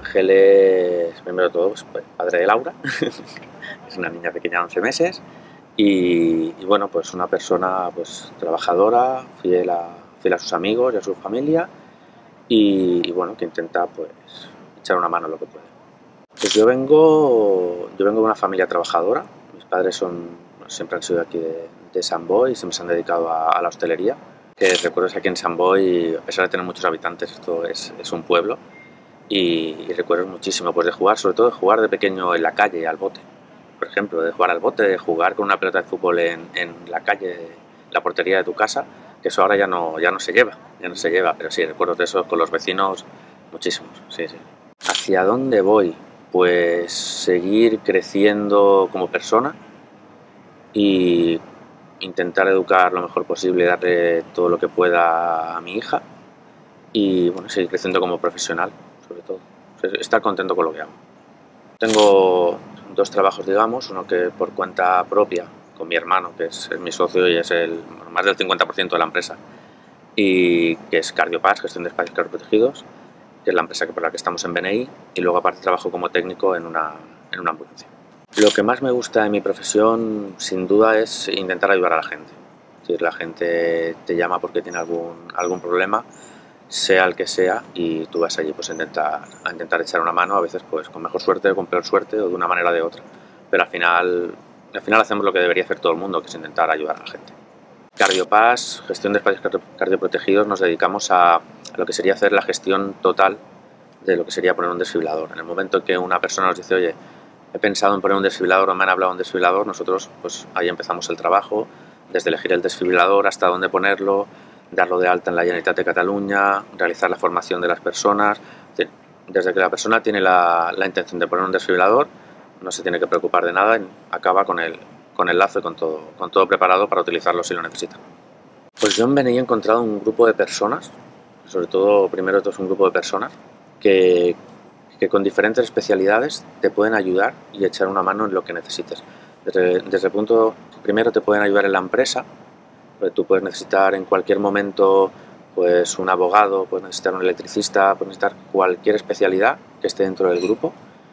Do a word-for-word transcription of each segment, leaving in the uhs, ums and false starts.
Ángel es, primero de todo, pues, padre de Laura, es una niña pequeña de once meses y, y bueno, pues una persona pues trabajadora, fiel a, fiel a sus amigos y a su familia y, y bueno, que intenta pues echar una mano en lo que puede. Pues yo vengo, yo vengo de una familia trabajadora, mis padres son, siempre han sido aquí de, de Sant Boi y siempre se han dedicado a, a la hostelería, que recuerdo que aquí en Sant Boi, a pesar de tener muchos habitantes, esto es, es un pueblo. Y, y recuerdo muchísimo pues de jugar, sobre todo de jugar de pequeño en la calle, al bote. Por ejemplo, de jugar al bote, de jugar con una pelota de fútbol en, en la calle, la portería de tu casa, que eso ahora ya no, ya no se lleva, ya no se lleva, pero sí, recuerdo de eso con los vecinos muchísimos, sí, sí. ¿Hacia dónde voy? Pues seguir creciendo como persona y intentar educar lo mejor posible, darle todo lo que pueda a mi hija y bueno, seguir creciendo como profesional, sobre todo, estar contento con lo que hago. Tengo dos trabajos, digamos, uno que por cuenta propia, con mi hermano, que es mi socio y es el más del cincuenta por ciento de la empresa, y que es Cardiopass, gestión de espacios cardioprotegidos, que es la empresa por la que estamos en B N I, y luego aparte trabajo como técnico en una, en una ambulancia. Lo que más me gusta de mi profesión, sin duda, es intentar ayudar a la gente. Es decir, la gente te llama porque tiene algún, algún problema, sea el que sea, y tú vas allí pues a intentar, a intentar echar una mano, a veces pues con mejor suerte o con peor suerte o de una manera o de otra, pero al final, al final hacemos lo que debería hacer todo el mundo, que es intentar ayudar a la gente. Cardiopass, gestión de espacios cardioprotegidos, nos dedicamos a, a lo que sería hacer la gestión total de lo que sería poner un desfibrilador. En el momento que una persona nos dice, oye, he pensado en poner un desfibrilador o me han hablado de un desfibrilador, nosotros pues ahí empezamos el trabajo, desde elegir el desfibrilador hasta dónde ponerlo, darlo de alta en la Generalitat de Cataluña, realizar la formación de las personas. Desde que la persona tiene la, la intención de poner un desfibrilador, no se tiene que preocupar de nada, acaba con el, con el lazo y con todo, con todo preparado para utilizarlo si lo necesita. Pues yo en B N I he encontrado un grupo de personas, sobre todo, primero de todo es un grupo de personas, que, que con diferentes especialidades te pueden ayudar y echar una mano en lo que necesites. Desde, desde el punto, primero te pueden ayudar en la empresa. Tú puedes necesitar en cualquier momento pues, un abogado, puedes necesitar un electricista, puedes necesitar cualquier especialidad que esté dentro del grupo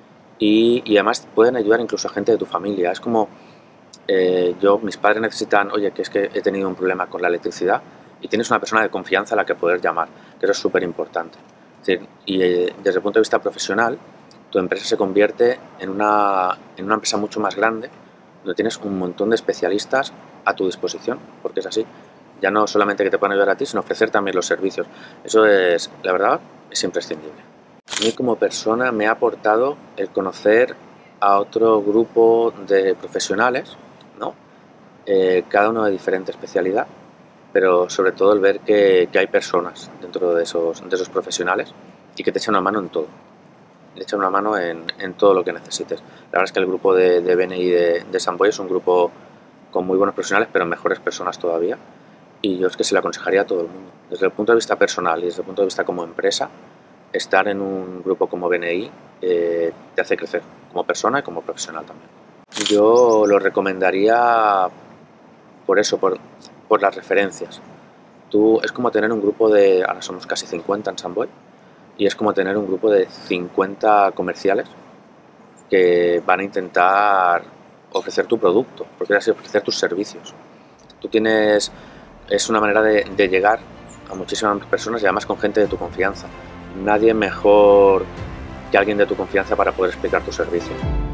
y, y además pueden ayudar incluso a gente de tu familia. Es como, eh, yo, mis padres necesitan, oye, que es que he tenido un problema con la electricidad y tienes una persona de confianza a la que poder llamar, que eso es súper importante. Es decir, y eh, desde el punto de vista profesional, tu empresa se convierte en una, en una empresa mucho más grande, donde tienes un montón de especialistas a tu disposición, porque es así. Ya no solamente que te puedan ayudar a ti, sino ofrecer también los servicios. Eso es, la verdad, es imprescindible. A mí como persona me ha aportado el conocer a otro grupo de profesionales, ¿no? Eh, cada uno de diferente especialidad, pero sobre todo el ver que, que hay personas dentro de esos, de esos profesionales y que te echan una mano en todo. Le echan una mano en, en todo lo que necesites. La verdad es que el grupo de, de B N I de, de Sant Boi es un grupo con muy buenos profesionales, pero mejores personas todavía, y yo es que se le aconsejaría a todo el mundo. Desde el punto de vista personal y desde el punto de vista como empresa, estar en un grupo como B N I eh, te hace crecer como persona y como profesional también. Yo lo recomendaría por eso, por, por las referencias. Tú, es como tener un grupo de, ahora somos casi cincuenta en Sant Boi, y es como tener un grupo de cincuenta comerciales que van a intentar ofrecer tu producto, porque es ofrecer tus servicios. Tú tienes, es una manera de, de llegar a muchísimas personas y además con gente de tu confianza. Nadie mejor que alguien de tu confianza para poder explicar tus servicios.